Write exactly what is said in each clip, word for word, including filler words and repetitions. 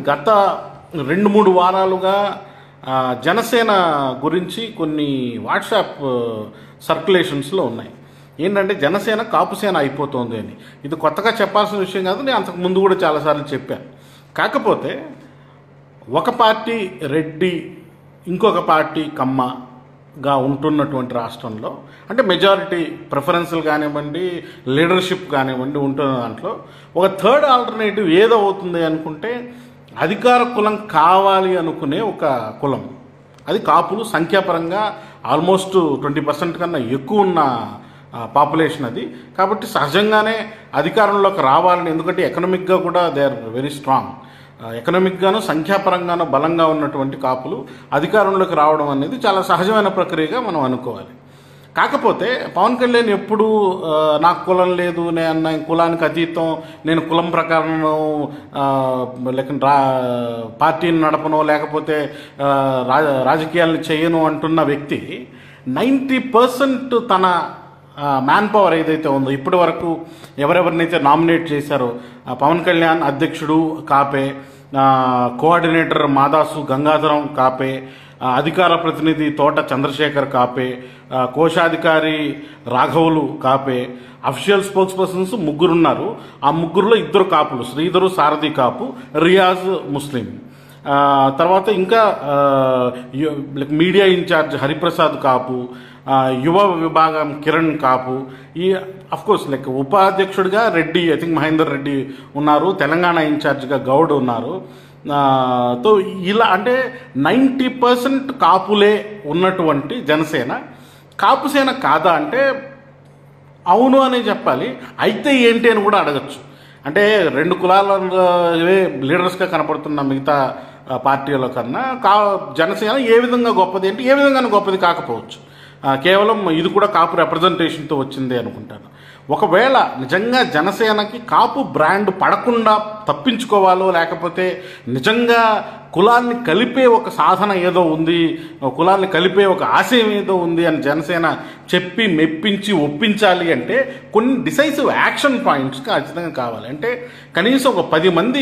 గత రెండు మూడు వారాలుగా జనసేన గురించి కొన్ని వాట్సాప్ సర్క్యులేషన్స్లో ఉన్నాయి. ఏంటంటే జనసేన కాపుసేన అయిపోతుంది అని. ఇది కొత్తగా చెప్పాల్సిన విషయం కాదు, నేను అంతకు ముందు కూడా చాలాసార్లు చెప్పాను. కాకపోతే ఒక పార్టీ రెడ్డి, ఇంకొక పార్టీ కమ్మగా ఉంటున్నటువంటి రాష్ట్రంలో, అంటే మెజారిటీ ప్రిఫరెన్సులు కానివ్వండి, లీడర్షిప్ కానివ్వండి ఉంటున్న దాంట్లో ఒక థర్డ్ ఆల్టర్నేటివ్ ఏదో అవుతుంది అనుకుంటే అధికార కులం కావాలి అనుకునే ఒక కులం, అది కాపులు. సంఖ్యాపరంగా ఆల్మోస్ట్ ట్వంటీ పర్సెంట్ కన్నా ఎక్కువ ఉన్న పాపులేషన్ అది. కాబట్టి సహజంగానే అధికారంలోకి రావాలని, ఎందుకంటే ఎకనామిక్గా కూడా దే ఆర్ వెరీ స్ట్రాంగ్, ఎకనామిక్గాను సంఖ్యాపరంగాను బలంగా ఉన్నటువంటి కాపులు అధికారంలోకి రావడం అనేది చాలా సహజమైన ప్రక్రియగా మనం అనుకోవాలి. కాకపోతే పవన్ కళ్యాణ్ ఎప్పుడు నాకు కులం లేదు, నేను కులానికి అతీతం, నేను కులం ప్రకారం లేక రా పార్టీని నడపను, లేకపోతే రాజకీయాలను చేయను అంటున్న వ్యక్తి నైంటీ పర్సెంట్ తన మ్యాన్ పవర్ ఏదైతే ఉందో, ఇప్పటి వరకు ఎవరెవరినైతే నామినేట్ చేశారో, పవన్ కళ్యాణ్ అధ్యక్షుడు కాపే, కోఆర్డినేటర్ మాదాసు గంగాధరం కాపే, అధికార ప్రతినిధి తోట చంద్రశేఖర్ కాపే, కోశాధికారి రాఘవులు కాపే, అఫీషియల్ స్పోక్స్ పర్సన్స్ ముగ్గురున్నారు. ఆ ముగ్గురులో ఇద్దరు కాపులు, శ్రీధరు సారథి కాపు, రియాజ్ ముస్లిం. తర్వాత ఇంకా మీడియా ఇన్ఛార్జ్ హరిప్రసాద్ కాపు, యువ విభాగం కిరణ్ కాపు, ఈ అఫ్కోర్స్ లైక్ ఉపాధ్యక్షుడిగా రెడ్డి, ఐ థింక్ మహేందర్ రెడ్డి ఉన్నారు, తెలంగాణ ఇన్ఛార్జ్గా గౌడ్ ఉన్నారు. తో ఇలా అంటే నైంటీ పర్సెంట్ కాపులే ఉన్నటువంటి జనసేన కాపుసేన కాదా అంటే అవును అనే చెప్పాలి. అయితే ఏంటి అని కూడా అడగచ్చు. అంటే రెండు కులాల లీడర్స్గా కనపడుతున్న మిగతా పార్టీల కన్నా కా జనసేన ఏ విధంగా గొప్పది అంటే ఏ విధంగా గొప్పది కాకపోవచ్చు. కేవలం ఇది కూడా కాపు రిప్రజెంటేషన్తో వచ్చింది అనుకుంటాను. ఒకవేళ నిజంగా జనసేనకి కాపు బ్రాండ్ పడకుండా తప్పించుకోవాలో, లేకపోతే నిజంగా కులాన్ని కలిపే ఒక సాధన ఏదో ఉంది, కులాన్ని కలిపే ఒక ఆశయం ఏదో ఉంది అని జనసేన చెప్పి మెప్పించి ఒప్పించాలి అంటే కొన్ని డిసైసివ్ యాక్షన్ పాయింట్స్ ఖచ్చితంగా కావాలి. అంటే కనీసం ఒక పది మంది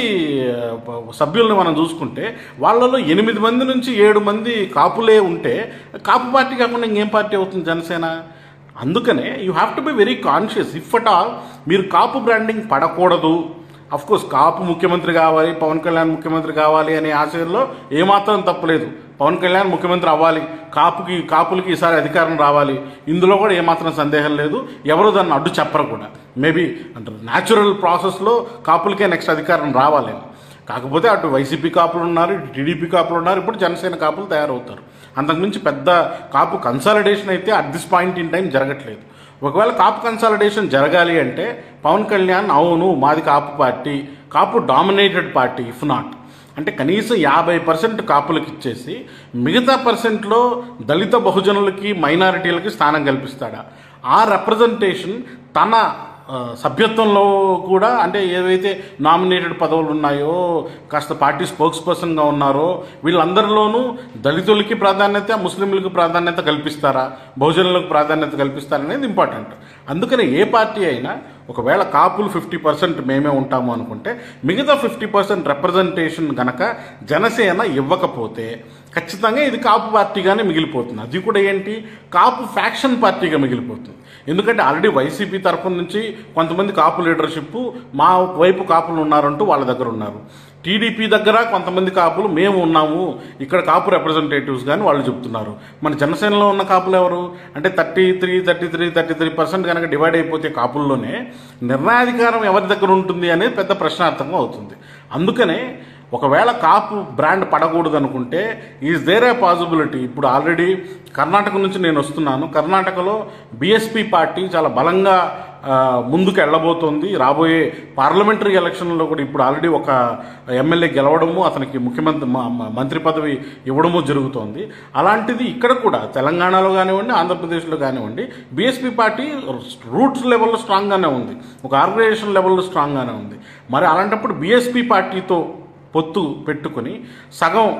సభ్యులను మనం చూసుకుంటే వాళ్ళలో ఎనిమిది మంది నుంచి ఏడు మంది కాపులే ఉంటే కాపు పార్టీ కాకుండా ఇంకేం పార్టీ అవుతుంది జనసేన? అందుకనే you have to be very conscious. If at all మీరు కాపు బ్రాండింగ్ పడకూడదు, అఫ్కోర్స్ కాపు ముఖ్యమంత్రి కావాలి, పవన్ కళ్యాణ్ ముఖ్యమంత్రి కావాలి అనే ఆశయంలో ఏమాత్రం తప్పలేదు. పవన్ కళ్యాణ్ ముఖ్యమంత్రి అవ్వాలి, కాపుకి కాపులకి ఈసారి అధికారం రావాలి, ఇందులో కూడా ఏమాత్రం సందేహం లేదు. ఎవరు దాన్ని అడ్డు చెప్పరు కూడా. మేబీ అంటారు న్యాచురల్ ప్రాసెస్లో కాపులకే నెక్స్ట్ అధికారం రావాలి. కాకపోతే అటు వైసీపీ కాపులు ఉన్నారు, టీడీపీ కాపులు ఉన్నారు, ఇప్పుడు జనసేన కాపులు తయారవుతారు. అంతకుమించి పెద్ద కాపు కన్సాలిడేషన్ అయితే at this point in time జరగట్లేదు. ఒకవేళ కాపు కన్సాలిడేషన్ జరగాలి అంటే పవన్ కళ్యాణ్ అవును మాది Kapu party, Kapu dominated party, if not అంటే కనీసం యాభై పర్సెంట్ కాపులకి ఇచ్చేసి మిగతా పర్సెంట్లో దళిత బహుజనులకి మైనారిటీలకి స్థానం కల్పిస్తాడా? ఆ రిప్రజెంటేషన్ తన సభ్యత్వంలో కూడా, అంటే ఏవైతే నామినేటెడ్ పదవులు ఉన్నాయో, కాస్త పార్టీ స్పోక్స్ పర్సన్గా ఉన్నారో వీళ్ళందరిలోనూ దళితులకి ప్రాధాన్యత, ముస్లింలకు ప్రాధాన్యత కల్పిస్తారా, బహుజనులకు ప్రాధాన్యత కల్పిస్తారనేది ఇంపార్టెంట్. అందుకని ఏ పార్టీ అయినా ఒకవేళ కాపులు ఫిఫ్టీ పర్సెంట్ మేమే ఉంటాము అనుకుంటే మిగతా ఫిఫ్టీ పర్సెంట్ రిప్రజెంటేషన్ గనక జనసేన ఇవ్వకపోతే ఖచ్చితంగా ఇది కాపు పార్టీగానే మిగిలిపోతుంది. అది కూడా ఏంటి, కాపు ఫ్యాక్షన్ పార్టీగా మిగిలిపోతుంది. ఎందుకంటే ఆల్రెడీ వైసీపీ తరఫు నుంచి కొంతమంది కాపు లీడర్షిప్ మా వైపు కాపులు ఉన్నారంటూ వాళ్ళ దగ్గర ఉన్నారు. టీడీపీ దగ్గర కొంతమంది కాపులు మేము ఉన్నాము, ఇక్కడ కాపు రిప్రజెంటేటివ్స్ కానీ వాళ్ళు చెప్తున్నారు. మన జనసేనలో ఉన్న కాపులు ఎవరు అంటే thirty three thirty three thirty three percent కనుక డివైడ్ అయిపోతే కాపుల్లోనే నిర్ణయాధికారం ఎవరి దగ్గర ఉంటుంది అనేది పెద్ద ప్రశ్నార్థంగా అవుతుంది. అందుకనే ఒకవేళ కాపు బ్రాండ్ పడకూడదు అనుకుంటే ఈజ్ దేర్ ఏ పాసిబిలిటీ. ఇప్పుడు ఆల్రెడీ కర్ణాటక నుంచి నేను వస్తున్నాను. కర్ణాటకలో బీఎస్పీ పార్టీ చాలా బలంగా ముందుకు వెళ్ళబోతోంది. రాబోయే పార్లమెంటరీ ఎలక్షన్లో కూడా ఇప్పుడు ఆల్రెడీ ఒక ఎమ్మెల్యే గెలవడము, అతనికి ముఖ్యమంత్రి మంత్రి పదవి ఇవ్వడము జరుగుతోంది. అలాంటిది ఇక్కడ కూడా తెలంగాణలో కానివ్వండి, ఆంధ్రప్రదేశ్లో కానివ్వండి బీఎస్పీ పార్టీ రూట్స్ లెవెల్లో స్ట్రాంగ్గానే ఉంది, ఒక ఆర్గనైజేషన్ లెవెల్లో స్ట్రాంగ్గానే ఉంది. మరి అలాంటప్పుడు బీఎస్పీ పార్టీతో పొత్తు పెట్టుకుని సగం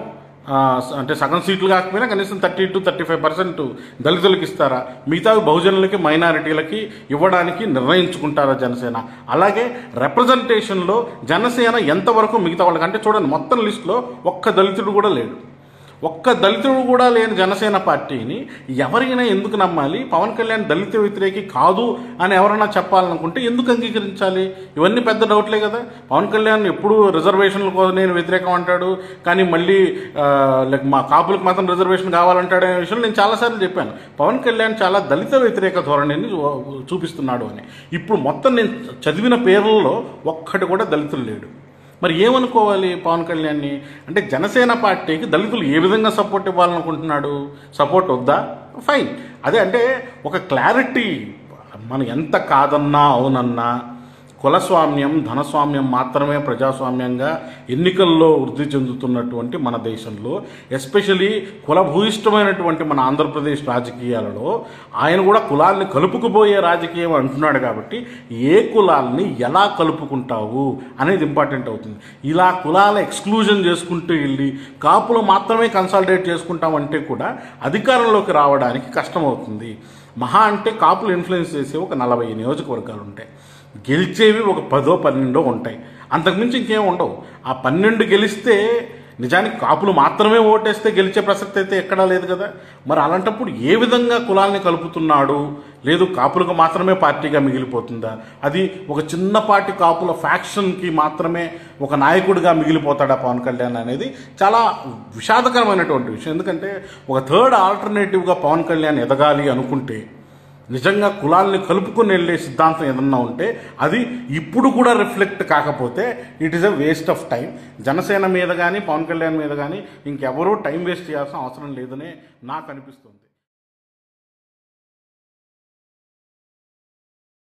అంటే సగం సీట్లు కాకపోయినా కనీసం thirty to thirty five percent దళితులకు ఇస్తారా? మిగతా బహుజనులకి మైనారిటీలకి ఇవ్వడానికి నిర్ణయించుకుంటారా జనసేన? అలాగే రిప్రజెంటేషన్లో జనసేన ఎంతవరకు మిగతా వాళ్ళకి, అంటే చూడండి మొత్తం లిస్టులో ఒక్క దళితుడు కూడా లేడు. ఒక్క దళితుడు కూడా లేని జనసేన పార్టీని ఎవరైనా ఎందుకు నమ్మాలి? పవన్ కళ్యాణ్ దళిత వ్యతిరేకి కాదు అని ఎవరైనా చెప్పాలనుకుంటే ఎందుకు అంగీకరించాలి? ఇవన్నీ పెద్ద డౌట్లే కదా. పవన్ కళ్యాణ్ ఎప్పుడు రిజర్వేషన్ల కోసం నేను వ్యతిరేకం అంటాడు, కానీ మళ్ళీ లైక్ మా కాపులకు మాత్రం రిజర్వేషన్ కావాలంటాడు అనే విషయం నేను చాలాసార్లు చెప్పాను. పవన్ కళ్యాణ్ చాలా దళిత వ్యతిరేక ధోరణిని చూపిస్తున్నాడు అని. ఇప్పుడు మొత్తం నేను చదివిన పేర్లలో ఒక్కటి కూడా దళితులు లేడు. మరి ఏమనుకోవాలి పవన్ కళ్యాణ్ని? అంటే జనసేన పార్టీకి దళితులు ఏ విధంగా సపోర్ట్ ఇవ్వాలనుకుంటున్నాడు? సపోర్ట్ వద్దా? ఫైన్. అదే అంటే ఒక క్లారిటీ, మనం ఎంత కాదన్నా అవునన్నా కులస్వామ్యం ధనస్వామ్యం మాత్రమే ప్రజాస్వామ్యంగా ఎన్నికల్లో వృద్ధి చెందుతున్నటువంటి మన దేశంలో, ఎస్పెషలీ కులభూయిష్టమైనటువంటి మన ఆంధ్రప్రదేశ్ రాజకీయాలలో ఆయన కూడా కులాల్ని కలుపుకుపోయే రాజకీయం అంటున్నాడు. కాబట్టి ఏ కులాల్ని ఎలా కలుపుకుంటావు అనేది ఇంపార్టెంట్ అవుతుంది. ఇలా కులాల ఎక్స్క్లూజన్ చేసుకుంటూ వెళ్ళి కాపులు మాత్రమే కన్సాలిడేట్ చేసుకుంటామంటే కూడా అధికారంలోకి రావడానికి కష్టమవుతుంది. మహా అంటే కాపులు ఇన్ఫ్లుయెన్స్ చేసే ఒక నలభై నియోజకవర్గాలు ఉంటాయి, గెలిచేవి ఒక పదో పన్నెండో ఉంటాయి, అంతకుమించి ఇంకేం ఉండవు. ఆ పన్నెండు గెలిస్తే నిజానికి కాపులు మాత్రమే ఓటేస్తే గెలిచే ప్రసక్తి అయితే ఎక్కడా లేదు కదా. మరి అలాంటప్పుడు ఏ విధంగా కులాల్ని కలుపుతున్నాడు? లేదు కాపులకు మాత్రమే పార్టీగా మిగిలిపోతుందా? అది ఒక చిన్నపాటి కాపుల ఫ్యాక్షన్కి మాత్రమే ఒక నాయకుడిగా మిగిలిపోతాడా పవన్ కళ్యాణ్ అనేది చాలా విషాదకరమైనటువంటి విషయం. ఎందుకంటే ఒక థర్డ్ ఆల్టర్నేటివ్గా పవన్ కళ్యాణ్ ఎదగాలి అనుకుంటే, నిజంగా కులాల్ని కలుపుకొని వెళ్ళే సిద్ధాంతం ఏదన్నా ఉంటే అది ఇప్పుడు కూడా రిఫ్లెక్ట్ కాకపోతే it is a waste of time. Janasena మీద కానీ పవన్ కళ్యాణ్ మీద కానీ ఇంకెవరూ టైం వేస్ట్ చేయాల్సిన అవసరం లేదనే నాకు అనిపిస్తుంది.